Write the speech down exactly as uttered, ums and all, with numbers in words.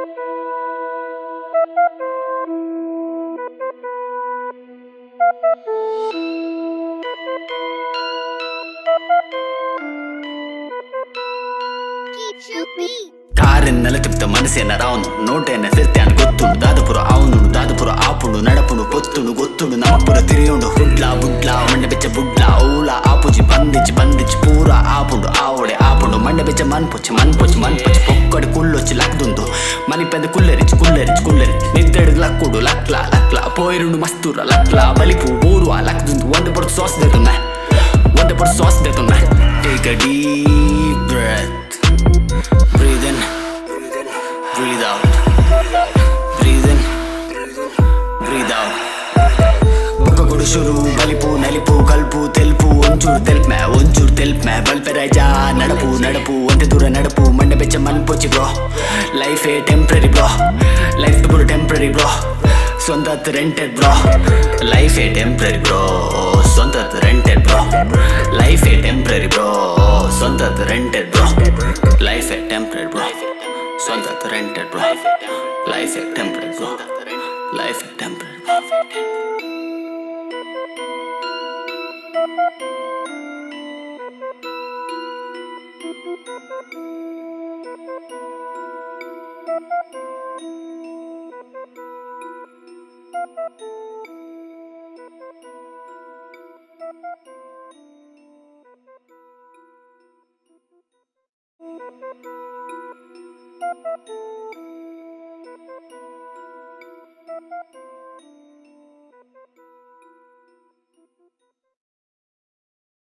ಕಾರಿನೆಲ್ಲ ತಿಪ್ತ ಮನಸ್ಸೇನ ರಾವನು ನೋಟೇನ ಸಿರ್ತ್ಯಾನು ಗೊತ್ತುಂಡು ದಾದಪುರ ಅವನು ದಾದಪುರ ಆಪುಂಡು ನಡಪುಂಡು ಪೊತ್ತುಂಡು ಗೊತ್ತುಂಡು ನಮ್ಮಪುರ ತಿರಿಯುಂಡು ಹುಡ್ಲಾ ಬುಡ್ಲಾ ಮಂಡೆ ಬೆಚ್ಚ ಬುಡ್ಲಾ ಔಲ ಆಪುಜಿ ಬಂದಿಚ್ಚಿ ಬಂದಿಚ್ಚಿ ಪೂರ ಆಪುಂಡು ಆವಡೆ ಆಪುಂಡು ಮಂಡೆ ಬೆಚ್ಚ ಮನ್ಪೊಚ್ಚಿ ಮನ್ಪೊಚ್ಚಿ ಮನ್ಪೊಚ್ಚಿ పొక్కడి కుళ్ళొచ్చి లక్దుందు మని పెద్ద కుల్లెరిచి కుల్లెరిచి కుల్లెరిచి నిద్దెడు లక్కుడు లక్లా లక్లా పోయిరుండు మస్తుర లక్లా బలిపు ఊరు ఆ లక్దుందు వంద పొడు సాస్ దేతున్నా వంద పొడు సాస్ దేతున్నా take a deep breath breathe in breathe out breathe in breathe out బొక్క కొడు షురు బలిపు నలిపు కల్పు తెలుపు ಒಂಚೂರು ತೆಲ್ಪ್ ಮೇ ಒಂಚೂರು ತೆಲ್ಪ್ ಮೇ ಬಲ್ಪೆರಾಯ್ಜ ನಡಪು ನಡಪು ಒಂದೇ ದೂರ ನಡಪು ಮಂಡೆ ಬೆಚ್ಚ ಮನ್ಪೊಚ್ಚಿ bro life a temporary bro life ಪೂರ ಟೆಂಪ್ರರಿ ಬ್ರೋ ಸ್ವಂತತ್ rented bro life a temporary bro ಸ್ವಂತತ್ rented bro life a temporary bro ಸ್ವಂತತ್ rented bro life a temporary bro ಸ್ವಂತತ್ rented bro life a temporary bro life a temporary bro